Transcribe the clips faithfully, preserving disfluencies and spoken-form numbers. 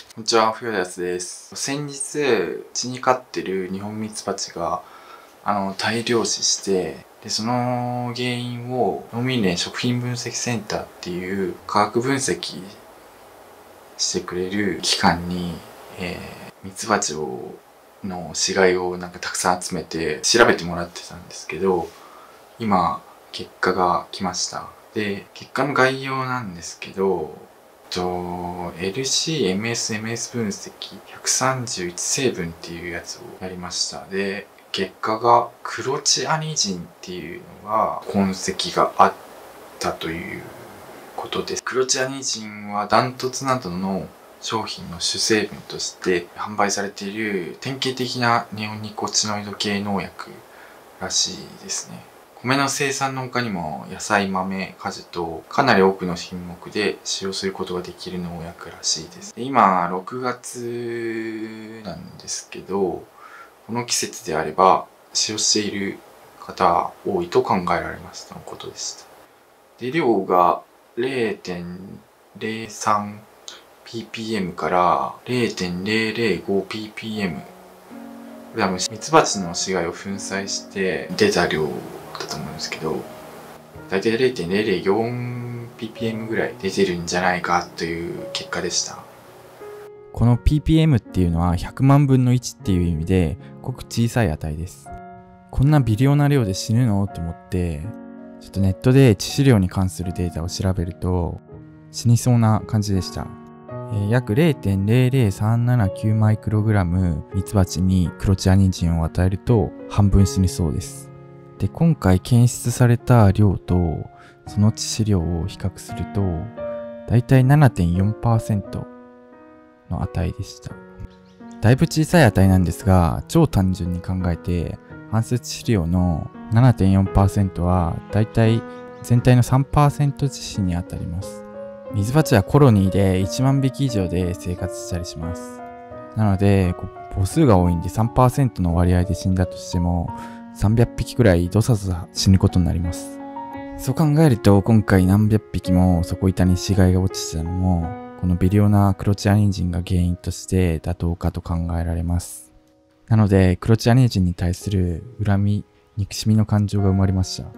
こんにちは、冬田康です。先日、うちに飼ってるニホンミツバチが、あの、大量死して、で、その原因を農民連食品分析センターっていう化学分析してくれる機関に、えー、ミツバチを、の死骸をなんかたくさん集めて調べてもらってたんですけど、今、結果が来ました。で、結果の概要なんですけど、と エルシーエムエスエムエス 分析ひゃくさんじゅういち成分っていうやつをやりました。で、結果がクロチアニジンっていうのが痕跡があったということです。クロチアニジンはダントツなどの商品の主成分として販売されている典型的なネオニコチノイド系農薬らしいですね。米の生産の他にも野菜、豆、果樹とかなり多くの品目で使用することができる農薬らしいです。で今ろくがつなんですけど、この季節であれば使用している方は多いと考えられますとのことでした。で量が れいてんれいさんピーピーエム から れいてんれいれいごピーピーエム。これはミツバチの死骸を粉砕して出た量だと思うんですけど、だいたい れいてんれいれいよんピーピーエム ぐらい出てるんじゃないかという結果でした。 この ピーピーエム っていうのはひゃくまんぶんのいちっていう意味でごく小さい値です。こんな微量な量で死ぬのと思って、ちょっとネットで致死量に関するデータを調べると死にそうな感じでした。えー、約 れいてんれいれいさんななきゅうマイクログラムミツバチにクロチアニジンを与えると半分死にそうです。で、今回検出された量とその致死量を比較するとだいたい ななてんよんパーセント の値でした。だいぶ小さい値なんですが、超単純に考えて半数致死量の ななてんよんパーセント はだいたい全体の さんパーセント 致死にあたります。ミツバチはコロニーでいちまんびき以上で生活したりします。なので母数が多いんで さんパーセント の割合で死んだとしてもさんびゃくぴきくらいどさどさ死ぬことになります。そう考えると今回何百匹も底板に死骸が落ちてたのもこの微量なクロチアニジンが原因として妥当かと考えられます。なのでクロチアニジンに対する恨み、憎しみの感情が生まれました。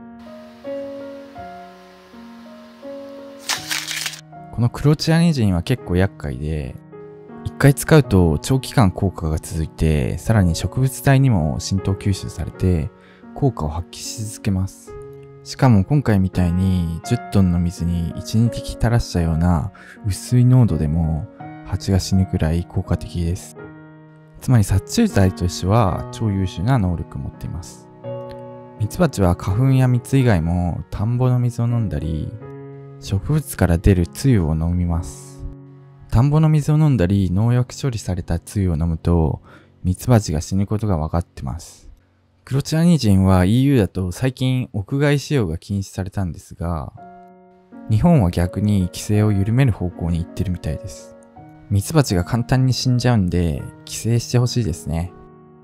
このクロチアニジンは結構厄介で、一回使うと長期間効果が続いて、さらに植物体にも浸透吸収されて効果を発揮し続けます。しかも今回みたいにじゅっトンの水にいち、に滴垂らしたような薄い濃度でも蜂が死ぬくらい効果的です。つまり殺虫剤としては超優秀な能力を持っています。ミツバチは花粉や蜜以外も田んぼの水を飲んだり、植物から出るつゆを飲みます。田んぼの水を飲んだり農薬処理されたつゆを飲むとミツバチが死ぬことが分かってます。クロチアニジンは イーユー だと最近屋外使用が禁止されたんですが、日本は逆に規制を緩める方向に行ってるみたいです。ミツバチが簡単に死んじゃうんで規制してほしいですね。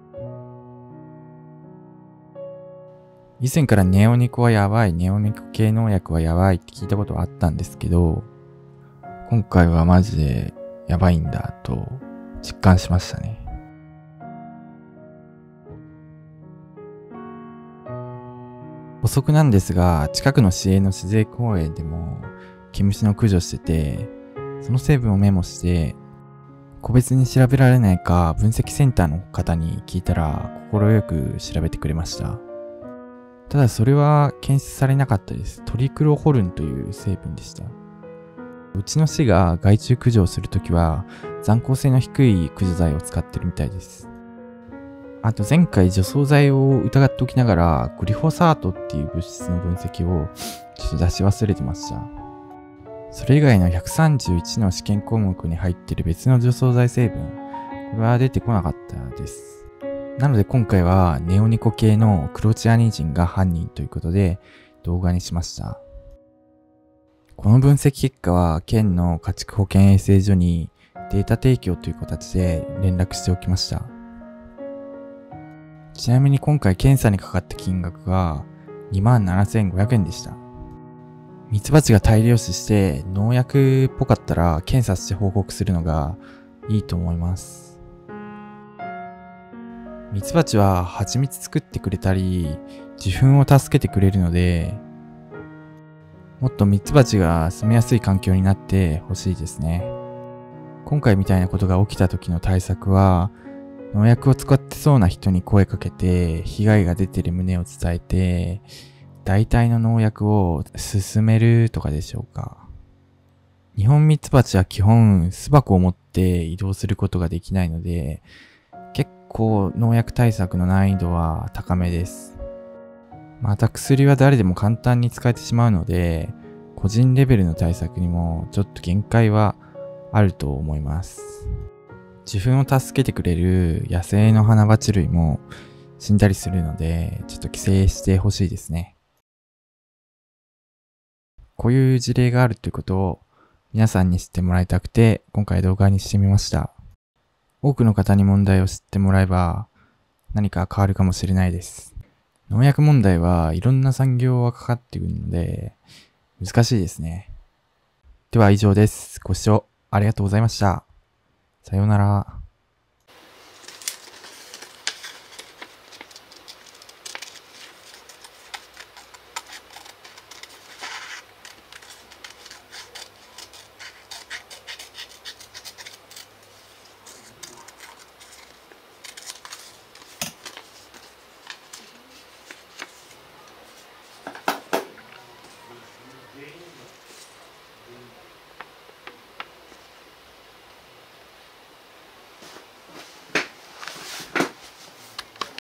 以前からネオニコはやばい、ネオニコ系農薬はやばいって聞いたことはあったんですけど、今回はマジでやばいんだと実感しましたね。補足なんですが、近くの市営の自然公園でも毛虫の駆除してて、その成分をメモして個別に調べられないか分析センターの方に聞いたら快く調べてくれました。ただそれは検出されなかったです。トリクロホルンという成分でした。うちの市が害虫駆除をするときは残効性の低い駆除剤を使ってるみたいです。あと前回除草剤を疑っておきながらグリフォサートっていう物質の分析をちょっと出し忘れてました。それ以外のひゃくさんじゅういちの試験項目に入っている別の除草剤成分、これは出てこなかったです。なので今回はネオニコ系のクロチアニジンが犯人ということで動画にしました。この分析結果は県の家畜保健衛生所にデータ提供という形で連絡しておきました。ちなみに今回検査にかかった金額が にまんななせんごひゃくえんでした。ミツバチが大量死して農薬っぽかったら検査して報告するのがいいと思います。ミツバチは蜂蜜作ってくれたり、受粉を助けてくれるので、もっとミツバチが住みやすい環境になってほしいですね。今回みたいなことが起きた時の対策は、農薬を使ってそうな人に声かけて、被害が出てる旨を伝えて、代替の農薬を勧めるとかでしょうか。ニホンミツバチは基本巣箱を持って移動することができないので、結構農薬対策の難易度は高めです。また薬は誰でも簡単に使えてしまうので、個人レベルの対策にもちょっと限界はあると思います。受粉を助けてくれる野生の花鉢類も死んだりするので、ちょっと規制してほしいですね。こういう事例があるということを皆さんに知ってもらいたくて、今回動画にしてみました。多くの方に問題を知ってもらえば何か変わるかもしれないです。農薬問題はいろんな産業がかかってくるので難しいですね。では以上です。ご視聴ありがとうございました。さようなら。